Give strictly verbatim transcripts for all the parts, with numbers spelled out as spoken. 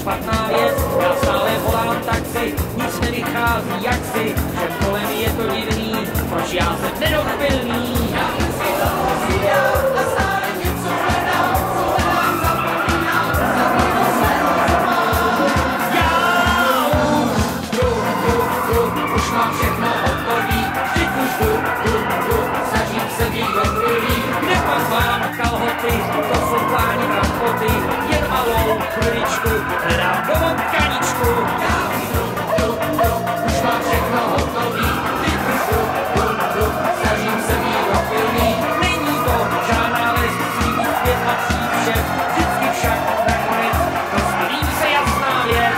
špatná věc, já stále volám taxi, nic nevychází jaksi, všem kolem je to divný, proč já jsem nedochvilný. Já si to posílám a stále něco hledám, co hledám zapomínám, zapomínám své rozumám. Já už jdu, jdu, jdu, už mám všechno hotový, vždyť už jdu, jdu, jdu, snažím se být dobrý. Kde pak mám kalhoty, to jsou plány rampoty, jen malou chviličku, hledám domů tkaničku. Já už jdu, jdu, jdu, už mám všechno hotový, vždyť už jdu, jdu, jdu, snažím se být dobrý. Není to žádná les, musí být zpět a přijít všem, vždycky však nakonec rozpělím se jasná věc.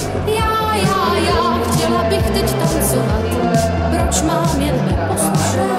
Já, já, já, chtěla bych teď tancovat, proč mám jen neposlušné